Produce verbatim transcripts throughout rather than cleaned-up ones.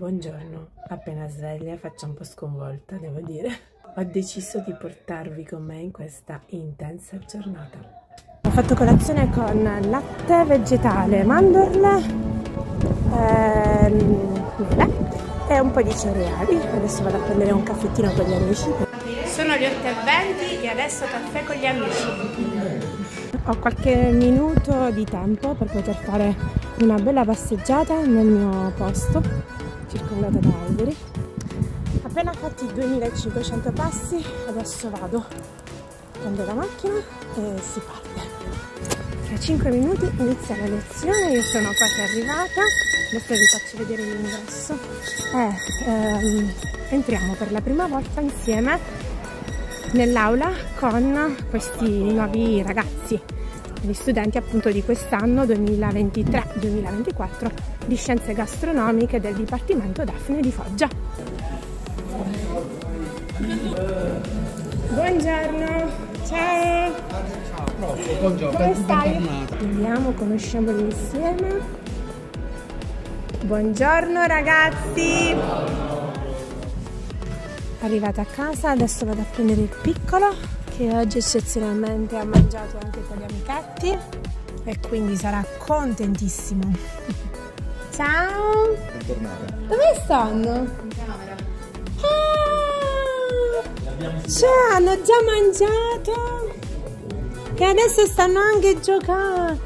Buongiorno, appena sveglia, faccio un po' sconvolta, devo dire. Ho deciso di portarvi con me in questa intensa giornata. Ho fatto colazione con latte vegetale, mandorle, ehm, mele e un po' di cereali. Adesso vado a prendere un caffettino con gli amici. Sono le otto e venti e adesso caffè con gli amici. Ho qualche minuto di tempo per poter fare una bella passeggiata nel mio posto, circondata da alberi. Appena fatti duemilacinquecento passi, adesso vado, prendo la macchina e si parte. Tra cinque minuti inizia la lezione, io sono quasi arrivata, adesso vi faccio vedere l'ingresso e ehm, entriamo per la prima volta insieme nell'aula con questi nuovi ragazzi, gli studenti appunto di quest'anno duemilaventitré duemilaventiquattro di Scienze Gastronomiche del Dipartimento Daphne di Foggia. Buongiorno, ciao! Buongiorno, come stai? Andiamo, conosciamoli insieme. Buongiorno ragazzi! Arrivata a casa, adesso vado a prendere il piccolo che oggi eccezionalmente ha mangiato anche con gli amichetti e quindi sarà contentissimo. Ciao! Bentornata. Dove stanno? In camera. Ah, cioè, hanno già mangiato e adesso stanno anche giocando.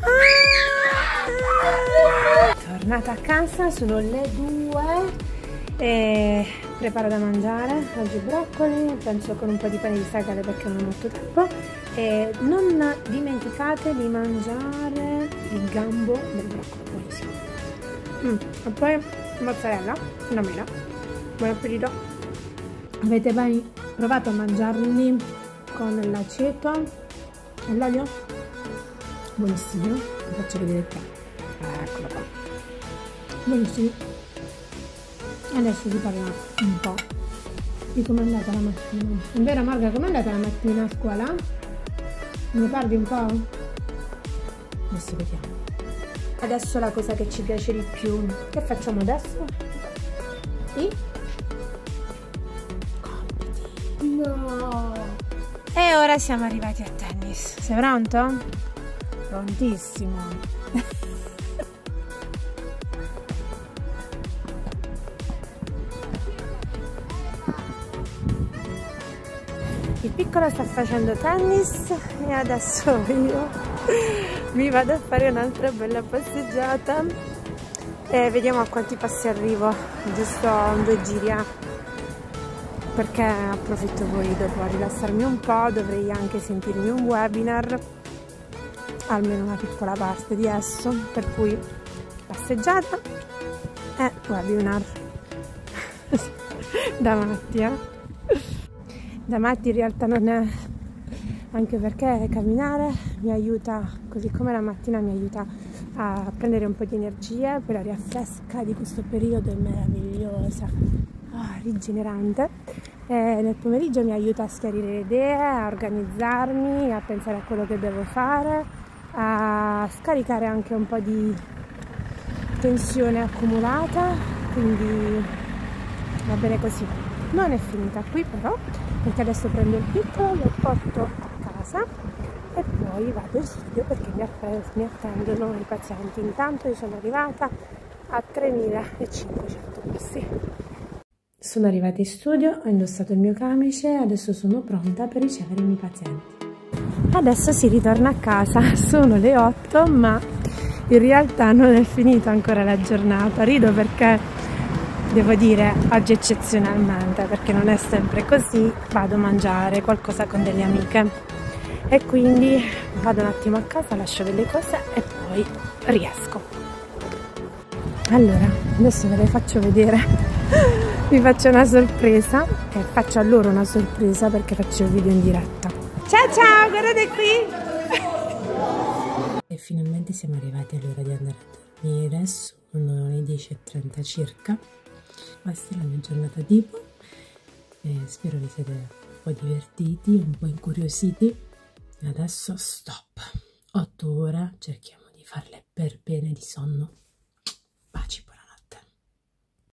Ah, tornata a casa, sono le due e preparo da mangiare. Oggi broccoli, penso con un po' di pane di segale perché non ho molto tempo. E non dimenticate di mangiare il gambo del broccolo, buonissimo. Mm. E poi mozzarella, una mela. Buon appetito. Avete mai provato a mangiarli con l'aceto e l'olio? Buonissimo, vi faccio vedere qua. Ah, eccolo qua. Buonissimo. Adesso si parla un po' di com'è andata la mattina. È vero Marga, com'è andata la mattina a scuola? Ne parli un po'? Adesso vediamo. Adesso la cosa che ci piace di più. Che facciamo adesso? I? Compiti. No! E ora siamo arrivati a tennis. Sei pronto? Prontissimo. Il piccolo sta facendo tennis e adesso io mi vado a fare un'altra bella passeggiata e vediamo a quanti passi arrivo, giusto due giri, eh? Perché approfitto poi dopo a rilassarmi un po', dovrei anche sentirmi un webinar, almeno una piccola parte di esso, per cui passeggiata e webinar da matti, eh? Da matti in realtà non è, anche perché camminare mi aiuta, così come la mattina mi aiuta a prendere un po' di energie, poi l'aria fresca di questo periodo è meravigliosa, oh, rigenerante, e nel pomeriggio mi aiuta a schiarire le idee, a organizzarmi, a pensare a quello che devo fare, a scaricare anche un po' di tensione accumulata, quindi va bene così. Non è finita qui però, perché adesso prendo il piccolo, lo porto a casa e poi vado in studio perché mi, mi attendono i pazienti. Intanto io sono arrivata a tremilacinquecento passi. Sono arrivata in studio, ho indossato il mio camice e adesso sono pronta per ricevere i miei pazienti. Adesso si ritorna a casa, sono le otto, ma in realtà non è finita ancora la giornata. Rido perché devo dire oggi eccezionalmente, perché non è sempre così, vado a mangiare qualcosa con delle amiche e quindi vado un attimo a casa, lascio delle cose e poi riesco. Allora, adesso ve le faccio vedere, vi faccio una sorpresa e faccio a loro una sorpresa perché faccio il video in diretta. Ciao ciao, guardate qui! E finalmente siamo arrivati all'ora di andare a dormire, sono le dieci e trenta circa. Questa è la mia giornata tipo e spero vi siete un po' divertiti, un po' incuriositi. Adesso stop, otto ore, cerchiamo di farle per bene di sonno.